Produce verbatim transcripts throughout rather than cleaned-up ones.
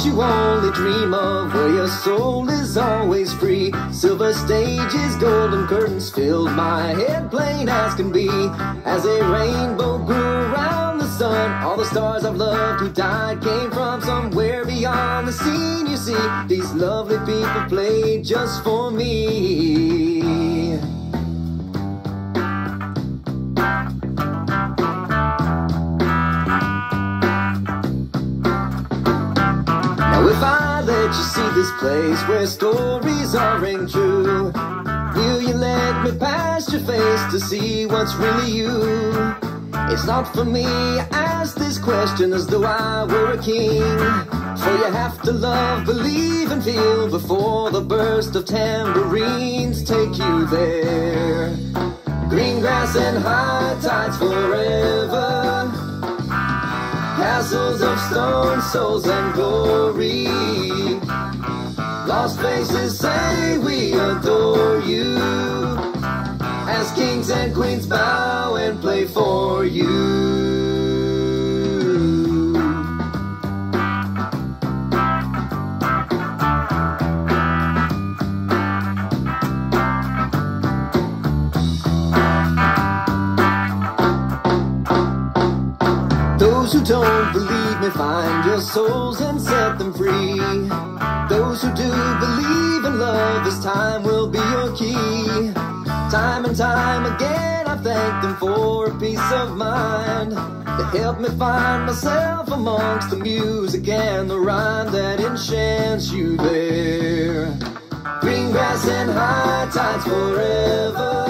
place you only dream of, where your soul is always free. Silver stages, golden curtains filled my head plain as can be. As a rainbow grew around the sun, all the stars I've loved who died came from somewhere beyond the scene. You see, these lovely people played just for me. Now if I let you see this place where stories are ring true, will you let me past your face to see what's really you? It's not for me, I ask this question as though I were a king. For you have to love, believe and feel before the burst of tambourines take you there. Green grass and high tides forever, castles of stone, souls and glory. Lost faces say we adore you, as kings and queens bow and play for you. Those who don't believe me, find your souls and set them free. Those who do believe in love, this time will be your key. Time and time again I thank them for a peace of mind. They help me find myself amongst the music and the rhyme that enchants you there. Green grass and high tides forever,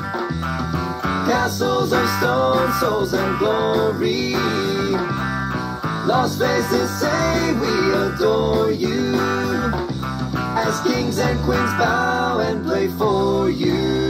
castles of stone, souls and glory. Lost faces say we adore you, as kings and queens bow and play for you.